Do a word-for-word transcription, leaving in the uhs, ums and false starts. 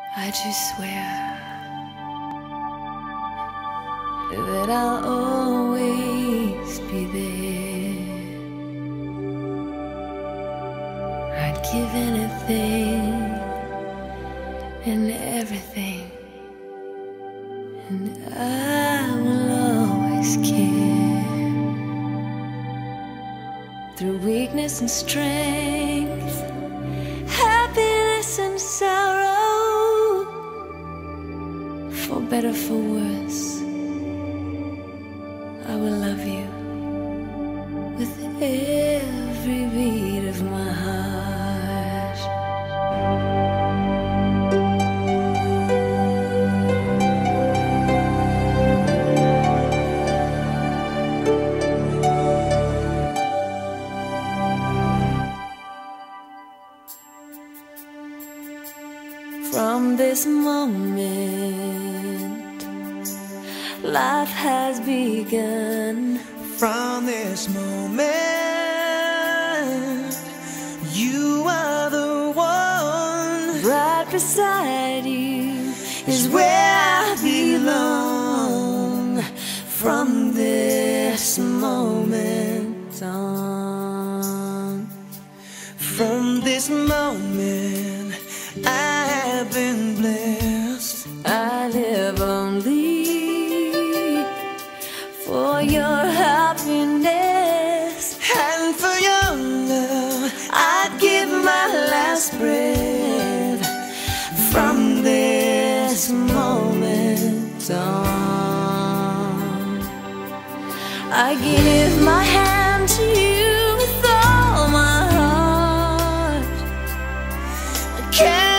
I just swear that I'll always be there. I'd give anything and everything, and I will always care. Through weakness and strength, happiness and sorrow, for better, for worse, I will love you with every beat of my heart. From this moment, life has begun. From this moment, you are the one. Right beside you is where I belong. From this moment on, from this moment, I have been blessed. I live only for your happiness, and for your love, I'd give my last breath. From this moment on, I give my hand to you with all my heart. I can't